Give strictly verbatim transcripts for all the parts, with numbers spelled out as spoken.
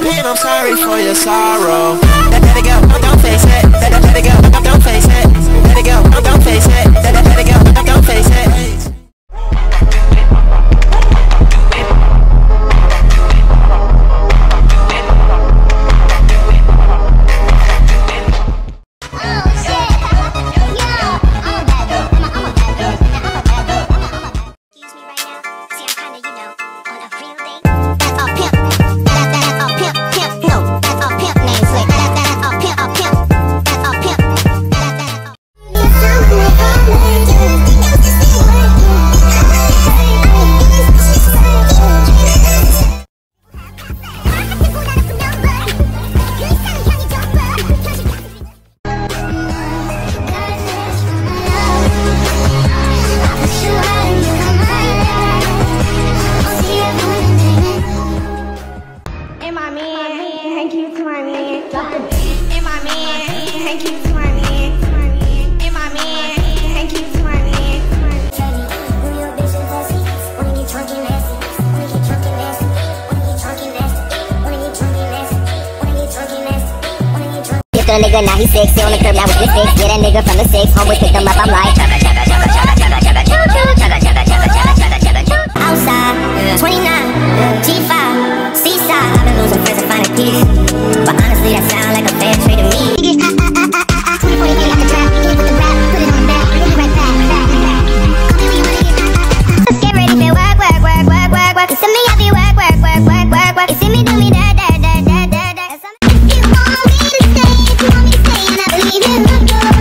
pain, I'm sorry for your sorrow. Let, let it go, don't, don't face it. Let, let, let it go, don't, don't face it. Let it go, don't, don't face it. Let, let, let it go, don't, don't face it. A nigga, now he sexy on the curb, now with the six. Yeah, that nigga from the six, homeboy picked him up, I'm like chugga, chugga, chugga, chugga, chugga, chugga, choo, choo, chugga, chugga, chugga, chugga, chugga, chugga, choo. Outside, twenty-nine, G five, seaside. I've been losing friends and finding peace, but honestly, that sound like a fair trade to me. twenty forty, get out the trap, get with the rap, put it on the back, get it right back, back, back. Let's get ready for work, work, work, work, work, work. You see me, I be work, work, work, work, work, work. You see me do me that, that, that, that, that, that. If you want me to stay, if you want me to stay, and I believe in love.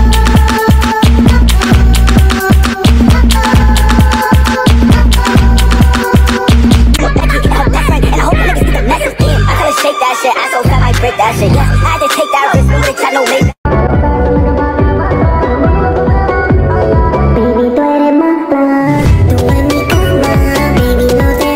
Shake that shit, I so fat I break that shit. Yeah, I had to take that risk, no bitch, I know make. Baby, tú eres mala, tú en mi cama, baby, no te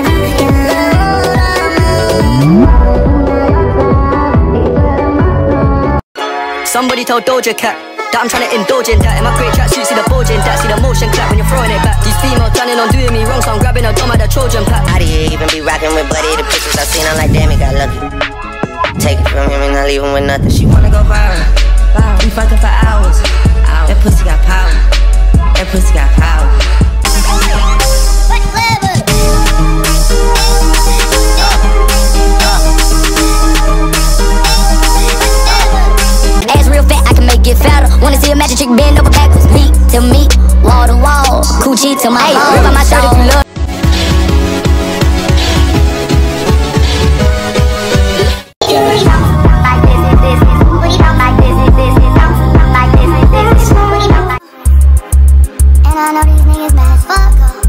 vayas. Somebody told Doja Cat that I'm trying to indulge in that. In my great tracksuit, see the bulge in that. See the motion clap when you're throwing it back. These females planning on doing me wrong, so I'm grabbing a dome at the Trojan pack. How do you even be rocking with Buddy? The pictures I seen, I'm like, damn, he got lucky. Take it from him and not leave him with nothing. She wanna go viral, viral. We fucking for hours, hours. That pussy got power, that pussy got power. Ass real fat, I can make it fatter. Wanna see a magic trick bend over backwards. Meat to meat, wall to wall, coochie to my bone. Rip on my shirt if you love. And I know these niggas mad as fuck.